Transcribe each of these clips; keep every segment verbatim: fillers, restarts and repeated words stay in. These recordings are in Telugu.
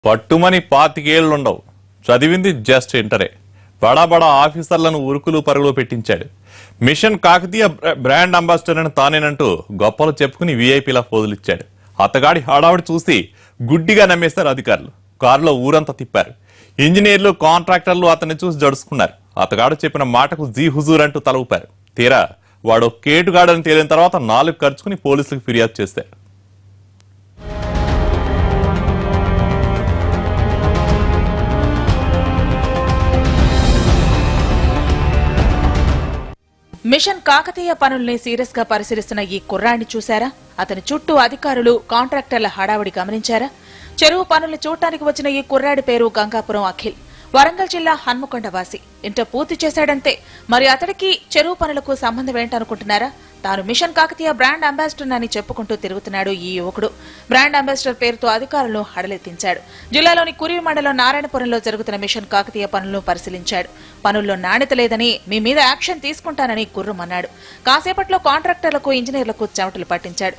పట్టుమని పాతికేళ్లుండవు చదివింది జస్ట్ ఇంటరే బడా బడా ఆఫీసర్లను ఉరుకులు పరుగులు పెట్టించాడు. మిషన్ కాకతీయ బ్రాండ్ అంబాసిడర్ అని తానేనంటూ గొప్పలు చెప్పుకుని వీఐపీల ఫోజులిచ్చాడు. అతగాడి హడావుడి చూసి గుడ్డిగా నమ్మేస్తారు అధికారులు. కారులో ఊరంతా తిప్పారు. ఇంజనీర్లు కాంట్రాక్టర్లు అతన్ని చూసి జడుచుకున్నారు. అతగాడు చెప్పిన మాటకు జీ హుజూర్ అంటూ తల ఊపారు. తీరా వాడు కేటుగాడని తేలిన తర్వాత నాలుగు ఖర్చుకుని పోలీసులకు ఫిర్యాదు చేశారు. మిషన్ కాకతీయ పనుల్ని సీరియస్ గా పరిశీలిస్తున్న ఈ కుర్రాడిని చూశారా? అతని చుట్టూ అధికారులు కాంట్రాక్టర్ల హడావుడి గమనించారా? చెరువు పనుల్ని చూడటానికి వచ్చిన ఈ కుర్రాడి పేరు గంగాపురం అఖిల్. వరంగల్ జిల్లా హన్మకొండ వాసి. ఇంటర్ పూర్తి చేశాడంతే. మరి అతడికి చెరువు పనులకు సంబంధం ఏంటనుకుంటున్నారా? తాను మిషన్ కాకతీయ బ్రాండ్ అంబాసిడర్ అని చెప్పుకుంటూ తిరుగుతున్నాడు ఈ యువకుడు. బ్రాండ్ అంబాసిడర్ పేరుతో అధికారులను హడలెత్తించాడు. జిల్లాలోని కురివి మండలం నారాయణపురంలో జరుగుతున్న మిషన్ కాకతీయ పనులను పరిశీలించాడు. పనుల్లో నాణ్యత లేదని, మీ మీద యాక్షన్ తీసుకుంటానని కుర్రమన్నాడు. కాసేపట్లో కాంట్రాక్టర్లకు, ఇంజనీర్లకు చెమటలు పట్టించాడు.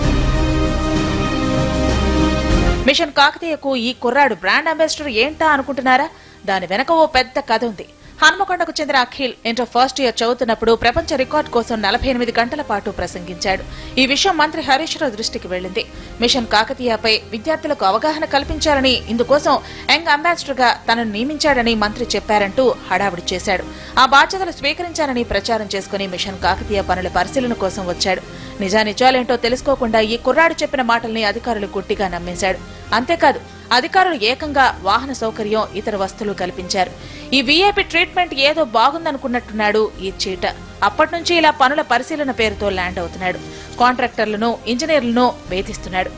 మిషన్ కాకతీయకు ఈ కుర్రాడు బ్రాండ్ అంబాసిడర్ ఏంటా అనుకుంటున్నారా? దాని వెనక ఓ పెద్ద కథ ఉంది. హన్మకొండకు చెందిన అఖిల్ ఇంటర్ ఫస్ట్ ఇయర్ చదువుతున్నప్పుడు ప్రపంచ రికార్డు కోసం నలభై ఎనిమిది గంటల పాటు ప్రసంగించాడు. ఈ విషయం మంత్రి హరీష్ రావు దృష్టికి వెళ్లింది. మిషన్ కాకతీయపై విద్యార్థులకు అవగాహన కల్పించాలని, ఇందుకోసం యంగ్ అంబాసిడర్ గా తనను నియమించాడని మంత్రి చెప్పారంటూ హడావుడి చేశాడు. ఆ బాధ్యతలు స్వీకరించానని ప్రచారం చేసుకుని మిషన్ కాకతీయ పనుల పరిశీలన కోసం వచ్చాడు. నిజానిజాలేంటో తెలుసుకోకుండా ఈ కుర్రాడు చెప్పిన మాటల్ని అధికారులు గుట్టిగా నమ్మేశాడు. అంతేకాదు, అధికారులు ఏకంగా వాహన సౌకర్యం, ఇతర వస్తువులు కల్పించారు. ఈ వీఐపీ ట్రీట్మెంట్ ఏదో బాగుందనుకున్నట్టున్నాడు ఈ చీట. అప్పట్నుంచి ఇలా పనుల పరిశీలన పేరుతో ల్యాండ్ అవుతున్నాడు. కాంట్రాక్టర్లను, ఇంజనీర్లను వేధిస్తున్నాడు.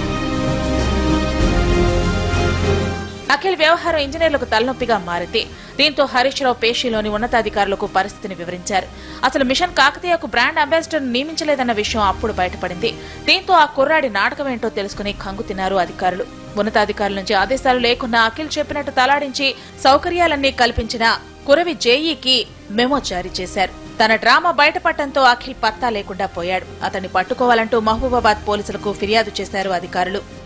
అఖిల్ వ్యవహారం ఇంజనీర్లకు తలనొప్పిగా మారింది. దీంతో హరీష్ రావు పేషీలోని ఉన్నతాధికారులకు పరిస్థితిని వివరించారు. అసలు మిషన్ కాకతీయకు బ్రాండ్ అంబాసిడర్ నియమించలేదన్న విషయం అప్పుడు బయటపడింది. దీంతో ఆ కుర్రాడి నాటకమేంటో తెలుసుకుని కంగు తిన్నారు అధికారులు. ఉన్నతాధికారుల నుంచి ఆదేశాలు లేకున్నా అఖిల్ చెప్పినట్టు తలాడించి సౌకర్యాలన్నీ కల్పించిన కురవి జేఈకి మెమో జారీ చేశారు. తన డ్రామా బయటపడటంతో అఖిల్ పత్తా లేకుండా పోయాడు. అతన్ని పట్టుకోవాలంటూ మహబూబాబాద్ పోలీసులకు ఫిర్యాదు చేశారు అధికారులు.